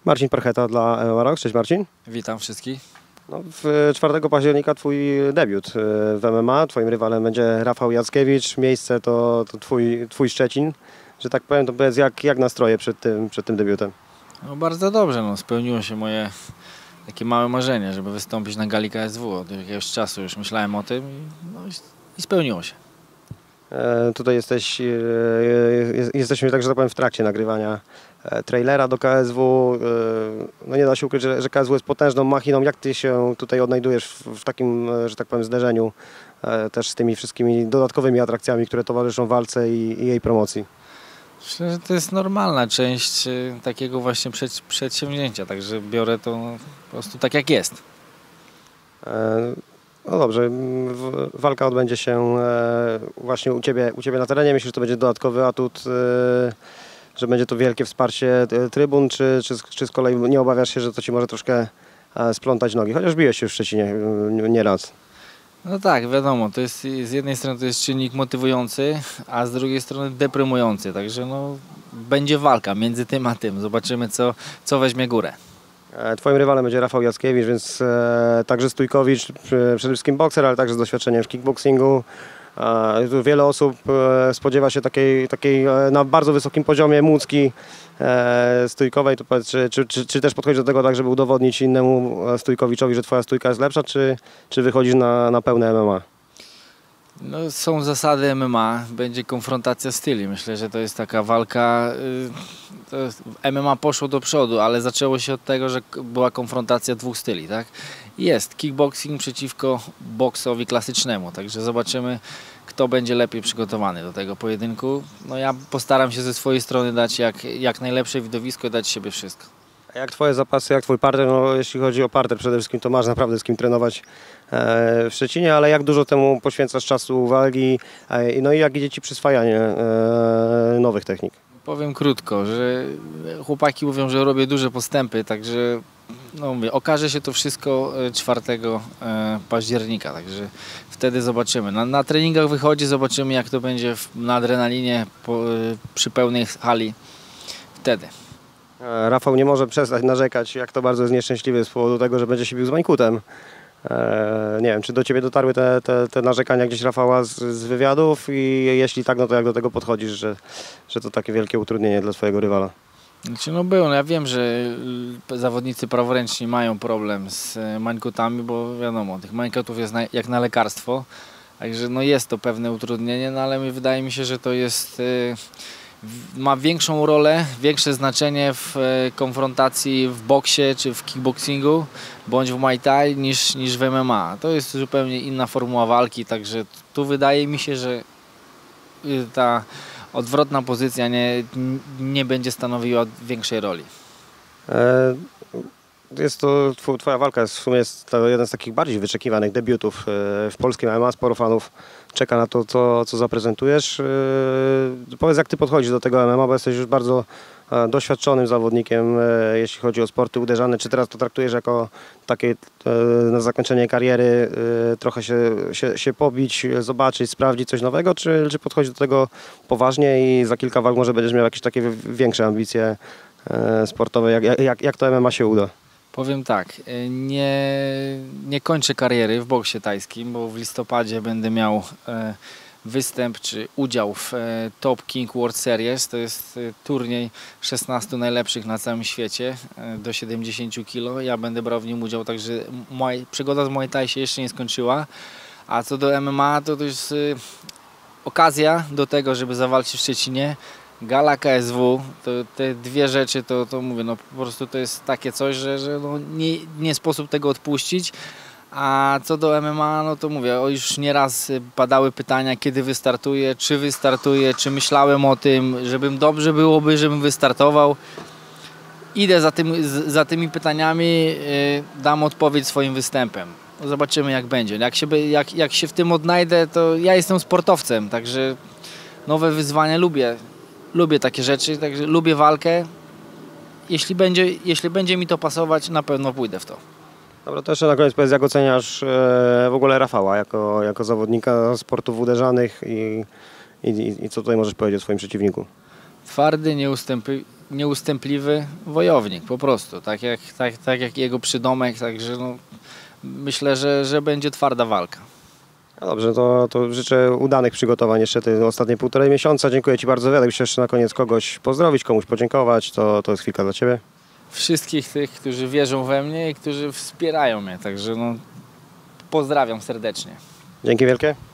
Marcin Parcheta dla MMA Rocks. Cześć Marcin. Witam wszystkich. No, 4 października twój debiut w MMA. Twoim rywalem będzie Rafał Jackiewicz. Miejsce to twój Szczecin. Że tak powiem, to powiedz jak nastroje przed tym debiutem? No, bardzo dobrze. No, spełniło się moje takie małe marzenie, żeby wystąpić na gali KSW. Od jakiegoś czasu już myślałem o tym i spełniło się. Tutaj jesteśmy tak, że tak powiem, w trakcie nagrywania trailera do KSW. No nie da się ukryć, że KSW jest potężną machiną. Jak ty się tutaj odnajdujesz w takim, że tak powiem, zderzeniu też z tymi wszystkimi dodatkowymi atrakcjami, które towarzyszą walce i jej promocji? Myślę, że to jest normalna część takiego właśnie przedsięwzięcia, także biorę to po prostu tak jak jest. No dobrze, walka odbędzie się właśnie u Ciebie na terenie. Myślę, że to będzie dodatkowy atut, że będzie to wielkie wsparcie trybun, czy z kolei nie obawiasz się, że to Ci może troszkę splątać nogi? Chociaż biłeś się w Szczecinie nieraz. No tak, wiadomo, to jest z jednej strony to jest czynnik motywujący, a z drugiej strony deprymujący, także no, będzie walka między tym a tym. Zobaczymy co weźmie górę. Twoim rywalem będzie Rafał Jackiewicz, więc także stójkowicz, przede wszystkim bokser, ale także z doświadczeniem w kickboxingu. Wiele osób spodziewa się takiej na bardzo wysokim poziomie mucki stójkowej. To powiedz, czy też podchodzisz do tego tak, żeby udowodnić innemu stójkowiczowi, że twoja stójka jest lepsza, czy wychodzisz na pełne MMA? No, są zasady MMA, będzie konfrontacja styli. Myślę, że to jest taka walka. MMA poszło do przodu, ale zaczęło się od tego, że była konfrontacja dwóch styli, tak? Jest kickboxing przeciwko boksowi klasycznemu, także zobaczymy, kto będzie lepiej przygotowany do tego pojedynku. No ja postaram się ze swojej strony dać jak najlepsze widowisko i dać siebie wszystko. A jak twoje zapasy, jak twój parter? No, jeśli chodzi o parter przede wszystkim, to masz naprawdę z kim trenować w Szczecinie, ale jak dużo temu poświęcasz czasu, uwagi, no i jak idzie ci przyswajanie nowych technik? Powiem krótko, że chłopaki mówią, że robię duże postępy, także no mówię, okaże się to wszystko 4 października, także wtedy zobaczymy. Na treningach wychodzi, zobaczymy jak to będzie na adrenalinie przy pełnej hali wtedy. Rafał nie może przestać narzekać, jak to bardzo jest nieszczęśliwy z powodu tego, że będzie się bił z Mańkutem. Nie wiem, czy do Ciebie dotarły te narzekania gdzieś Rafała z wywiadów i jeśli tak, no to jak do tego podchodzisz, że to takie wielkie utrudnienie dla Twojego rywala? Znaczy, no było, no ja wiem, że zawodnicy praworęczni mają problem z mańkutami, bo wiadomo, tych mańkutów jest jak na lekarstwo, także no jest to pewne utrudnienie, no ale wydaje mi się, że to jest... ma większą rolę, większe znaczenie w konfrontacji w boksie czy w kickboxingu bądź w Muay Thai niż w MMA. To jest zupełnie inna formuła walki, także tu wydaje mi się, że ta odwrotna pozycja nie będzie stanowiła większej roli. Jest to, Twoja walka jest w sumie to jeden z takich bardziej wyczekiwanych debiutów w polskim MMA. Sporo fanów czeka na to, co zaprezentujesz. Powiedz, jak Ty podchodzisz do tego MMA, bo jesteś już bardzo doświadczonym zawodnikiem, jeśli chodzi o sporty uderzane. Czy teraz to traktujesz jako takie na zakończenie kariery, trochę się pobić, zobaczyć, sprawdzić coś nowego, czy podchodzisz do tego poważnie i za kilka walk może będziesz miał jakieś takie większe ambicje sportowe, jak to MMA się uda? Powiem tak, nie kończę kariery w boksie tajskim, bo w listopadzie będę miał występ czy udział w Top King World Series. To jest turniej 16 najlepszych na całym świecie do 70 kg. Ja będę brał w nim udział, także przygoda z Muay Thai się jeszcze nie skończyła. A co do MMA, to jest okazja do tego, żeby zawalczyć w Szczecinie. Gala KSW, to te dwie rzeczy, to mówię, no po prostu to jest takie coś, że no nie sposób tego odpuścić. A co do MMA, no to mówię, już nieraz padały pytania, kiedy wystartuję, czy myślałem o tym, dobrze byłoby, żebym wystartował. Idę za tymi pytaniami, dam odpowiedź swoim występem. Zobaczymy jak będzie. Jak się w tym odnajdę, to ja jestem sportowcem, także nowe wyzwania lubię takie rzeczy, także lubię walkę. Jeśli będzie mi to pasować, na pewno pójdę w to. Dobra, to jeszcze na koniec powiedz, jak oceniasz w ogóle Rafała jako zawodnika sportów uderzanych i co tutaj możesz powiedzieć o swoim przeciwniku? Twardy, nieustępliwy wojownik, po prostu, tak jak jego przydomek, także no, myślę, że będzie twarda walka. No dobrze, to życzę udanych przygotowań jeszcze te ostatnie 1,5 miesiąca. Dziękuję Ci bardzo wiele. Jakbyś jeszcze na koniec kogoś pozdrowić, komuś podziękować, to jest chwilka dla Ciebie. Wszystkich tych, którzy wierzą we mnie i którzy wspierają mnie, także no, pozdrawiam serdecznie. Dzięki wielkie.